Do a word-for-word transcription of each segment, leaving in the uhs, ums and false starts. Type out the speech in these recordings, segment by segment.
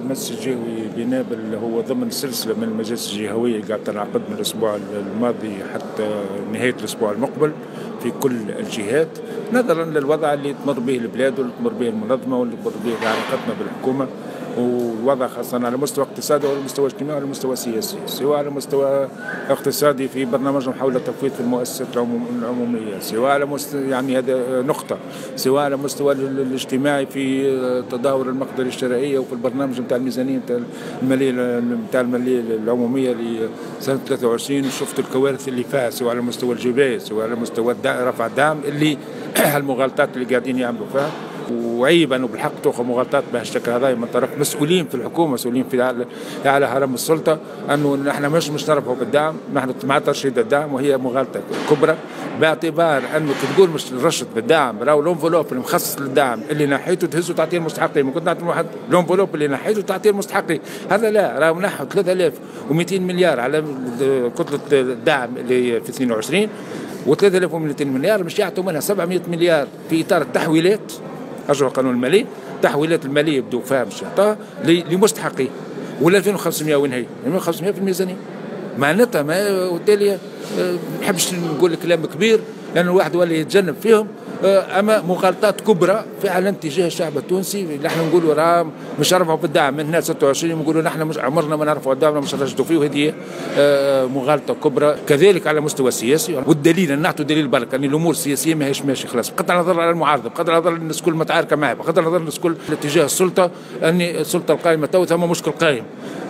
المجلس الجهوي بنابل هو ضمن سلسلة من المجالس الجهوية قاعد تنعقد من الأسبوع الماضي حتى نهاية الأسبوع المقبل في كل الجهات، نظرا للوضع اللي تمر به البلاد واللي تمر به المنظمة واللي تمر به علاقتنا بالحكومة، والوضع خاصة على مستوى اقتصادي وعلى مستوى اجتماعي وعلى مستوى سياسي. سواء على مستوى اقتصادي في برنامج محاولة التفويض في المؤسسات العمومية، سواء على مستوى يعني هذا نقطة، سواء على مستوى الاجتماعي في تداول المقدرة الشرائية وفي البرنامج نتاع الميزانية نتاع المالية نتاع المالية العمومية لسنة ثلاثة وعشرين، وشفت الكوارث اللي فيها سواء على مستوى الجباية سواء على مستوى رفع الدعم اللي المغالطات اللي قاعدين يعملوا فيها، وعيبا وبالحق تأخذ مغالطات بهالشكل هذا من طرف مسؤولين في الحكومه، مسؤولين في على هرم السلطه، انه نحن مش مش نربحوا بالدعم، نحن مع ترشيد الدعم، وهي مغالطه كبرى باعتبار انه تقول مش رشد بالدعم، راهو الانفلوب المخصص للدعم اللي نحيته تهزه تعطيه المستحقين، ممكن تعطي واحد الانفلوب اللي نحيته تعطيه المستحقين، هذا لا، راهو نحوا ثلاثة آلاف ومئتين مليار على كتله الدعم اللي في اثنين وعشرين، وثلاثة آلاف ومئتين مليار مش يعطوا منها سبعمئة مليار في اطار التحويلات، أرجو القانون المالي، تحويلات المالية بدو فيها مش يعطاها لمستحقين، ولا ألفين وخمسمئة وين هي؟ ألفين وخمسمئة في الميزانية، معناتها ما وبالتالي ما نحبش نقول كلام كبير لأن الواحد ولا يتجنب فيهم، أما مغالطات كبرى فعلا تجاه الشعب التونسي. نحن نقولوا راه مش رفعوا بالدعم من هنا ستة وعشرين، نقولوا نحن مش عمرنا ما نرفعوا الدعم مش نرشدوا فيه، وهذه مغالطة كبرى. كذلك على مستوى السياسي، والدليل أن نعطوا دليل برك أن الأمور السياسية ما هيش ماشي خلاص، بغض النظر على المعارضة، بغض النظر الناس كل متعاركة معه، بغض النظر الناس كل اتجاه السلطة، أن السلطة القائمة تو ثم مشكل قائم،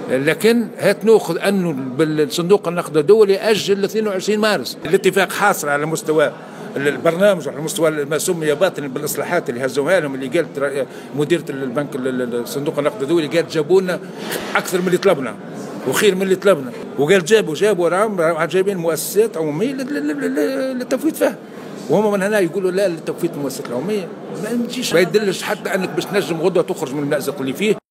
لكن هات ناخذ انه بالصندوق النقد الدولي اجل اثنين وعشرين مارس، الاتفاق حاصل على مستوى البرنامج وعلى مستوى ما سمي باطنا بالاصلاحات اللي هزوها لهم، اللي قالت مديرة البنك الصندوق النقد الدولي قالت جابوا لنا اكثر من اللي طلبنا وخير من اللي طلبنا، وقال جابوا جابوا راهم جايبين مؤسسات عموميه للتفويض فيها، وهم من هنا يقولوا لا للتفويض المؤسسات العموميه ما يجيش، ما يدلش حتى انك باش تنجم غدوه تخرج من المأزق اللي فيه.